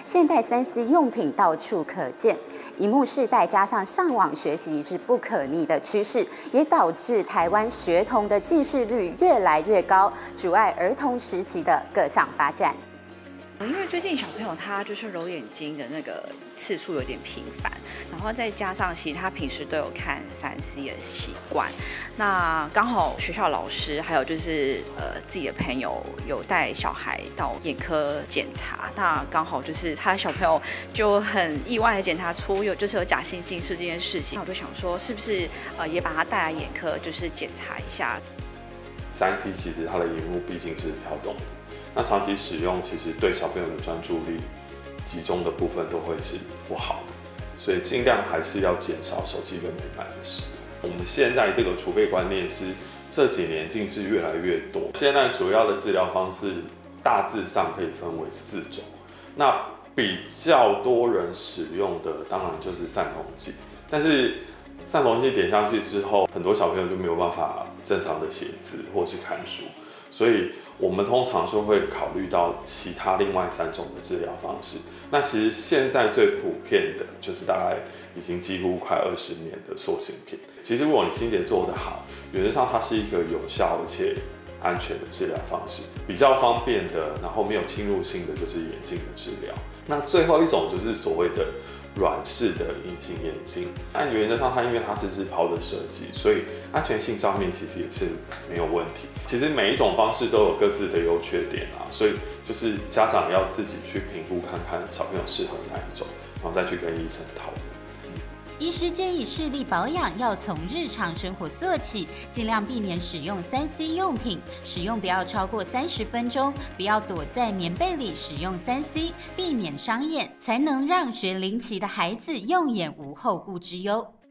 现代3C 用品到处可见，萤幕世代加上上网学习是不可逆的趋势，也导致台湾学童的近视率越来越高，阻碍儿童时期的各项发展。 因为最近小朋友他就是揉眼睛的那个次数有点频繁，然后再加上其实他平时都有看3C 的习惯，那刚好学校老师还有就是自己的朋友有带小孩到眼科检查，那刚好就是他的小朋友就很意外的检查出有假性近视这件事情，那我就想说是不是也把他带来眼科就是检查一下。 3C 其实它的萤幕毕竟是跳动的。那长期使用，其实对小朋友的专注力集中的部分都会是不好的，所以尽量还是要减少手机跟平板的使用。我们现在这个储备观念是这几年近视越来越多，现在主要的治疗方式大致上可以分为4种。那比较多人使用的当然就是散瞳剂，但是散瞳剂点下去之后，很多小朋友就没有办法正常的写字或是看书，所以我们通常就会考虑到其他另外3种的治疗方式。那其实现在最普遍的就是大概已经几乎快20年的塑形片。其实如果你清洁做得好，原则上它是一个有效而且安全的治疗方式，比较方便的，然后没有侵入性的就是眼镜的治疗。那最后一种就是所谓的软式的隐形眼镜，但原则上它因为它是日抛的设计，所以安全性上面其实也是没有问题。其实每一种方式都有各自的优缺点啊，所以就是家长要自己去评估看看小朋友适合哪一种，然后再去跟医生讨论。 医师建议视力保养要从日常生活做起，尽量避免使用3C 用品，使用不要超过30分钟，不要躲在棉被里使用3C，避免伤眼，才能让学龄期的孩子用眼无后顾之忧。